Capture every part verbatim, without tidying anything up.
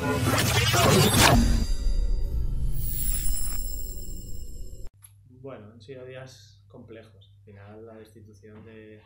Bueno, han sido días complejos. Al final la destitución de,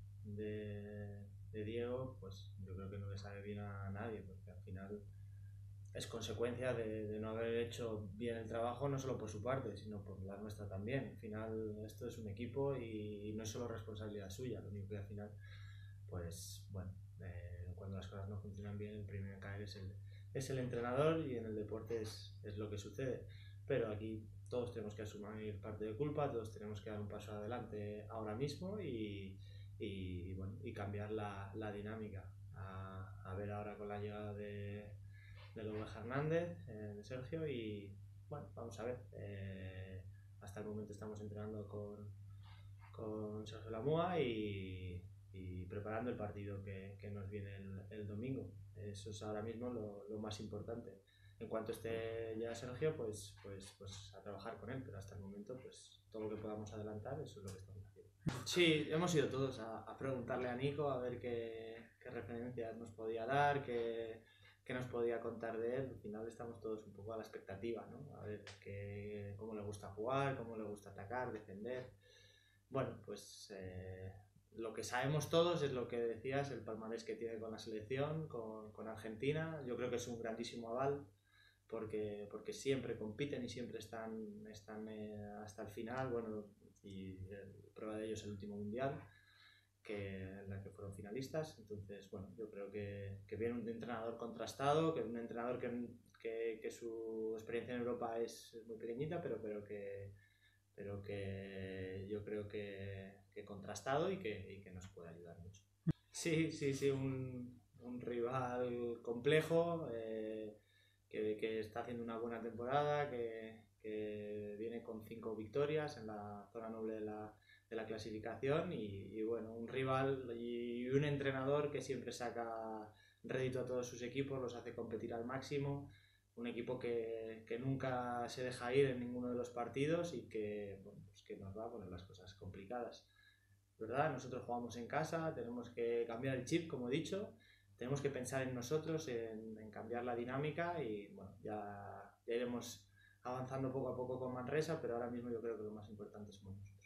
de, de Diego, pues yo creo que no le sabe bien a nadie, porque al final es consecuencia de, de no haber hecho bien el trabajo, no solo por su parte, sino por la nuestra también. Al final esto es un equipo y no es solo responsabilidad suya, lo único que al final, pues bueno, eh, cuando las cosas no funcionan bien, el primero en caer es el, es el entrenador, y en el deporte es, es lo que sucede. Pero aquí todos tenemos que asumir parte de culpa, todos tenemos que dar un paso adelante ahora mismo y, y, bueno, y cambiar la, la dinámica. A, a ver ahora con la llegada de, de Lourdes Hernández, eh, de Sergio, y bueno, vamos a ver. Eh, hasta el momento estamos entrenando con, con Sergio Lamúa y, y preparando el partido que, que nos viene el, el domingo. Eso es ahora mismo lo, lo más importante. En cuanto esté ya Sergio, pues, pues, pues a trabajar con él, pero hasta el momento, pues todo lo que podamos adelantar, eso es lo que estamos haciendo. Sí, hemos ido todos a, a preguntarle a Nico a ver qué, qué referencias nos podía dar, qué, qué nos podía contar de él. Al final estamos todos un poco a la expectativa, ¿no? A ver qué, cómo le gusta jugar, cómo le gusta atacar, defender. Bueno, pues eh, lo que sabemos todos es lo que decías, el palmarés que tiene con la selección, con, con Argentina. Yo creo que es un grandísimo aval, porque, porque siempre compiten y siempre están, están eh, hasta el final. Bueno, y eh, prueba de ello es el último mundial, que, en la que fueron finalistas. Entonces, bueno, yo creo que, que viene un entrenador contrastado, que un entrenador que, que, que su experiencia en Europa es muy pequeñita, pero, pero que pero que yo creo que, que contrastado y que, y que nos puede ayudar mucho. Sí, sí, sí, un, un rival complejo, eh, que, que está haciendo una buena temporada, que, que viene con cinco victorias en la zona noble de la, de la clasificación, y, y bueno, un rival y un entrenador que siempre saca rédito a todos sus equipos, los hace competir al máximo. Un equipo que, que nunca se deja ir en ninguno de los partidos y que, bueno, pues que nos va a poner las cosas complicadas. ¿Verdad? Nosotros jugamos en casa, tenemos que cambiar el chip, como he dicho, tenemos que pensar en nosotros, en, en cambiar la dinámica, y bueno, ya, ya iremos avanzando poco a poco con Manresa, pero ahora mismo yo creo que lo más importante somos nosotros.